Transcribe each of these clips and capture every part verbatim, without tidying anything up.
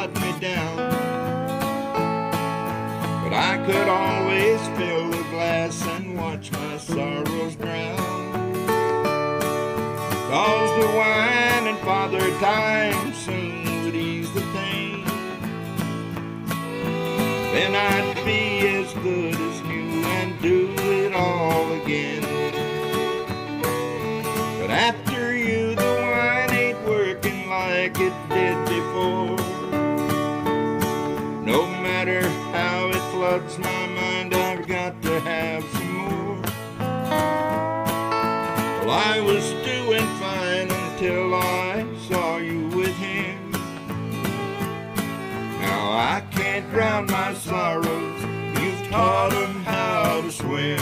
shut me down. But I could always fill the glass and watch my sorrows drown. 'Cause the wine and Father Time soon would ease the pain. Then I'd be as good as new and do it all again. But after you, the wine ain't working like it did before. No matter how it floods my mind, I've got to have some more. Well, I was doing fine until I saw you with him. Now I can't drown my sorrows, you've taught them how to swim.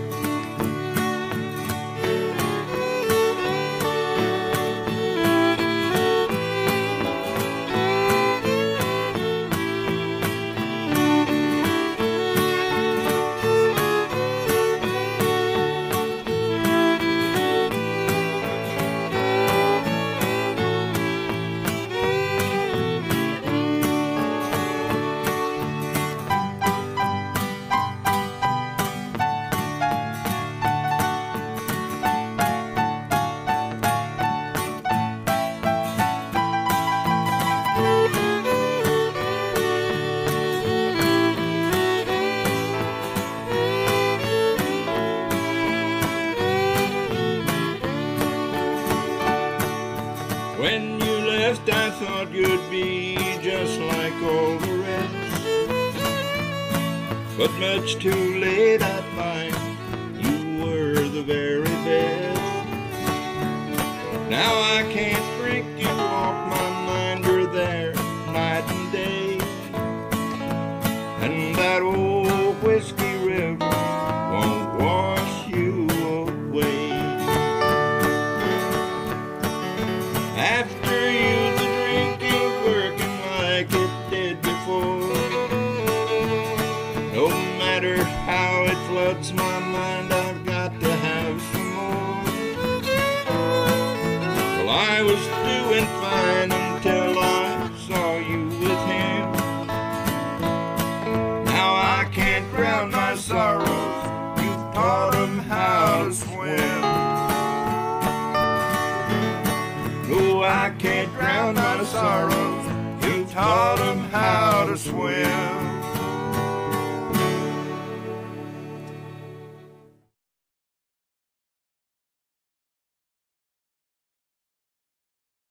When you left, I thought you'd be just like all the rest. But much too late I find you were the very best. Now I can't drink you off my mind, you're there night and day. And that old whiskey river won't wash you away. After you, the drink ain't working like it did before. No matter how it floods my mind, I've got to have some more. Well, I was doing fine until I saw you with him. Now I can't drown my sorrows, you've taught them how to swim. No, I can't drown my sorrows, you've taught them how to swim.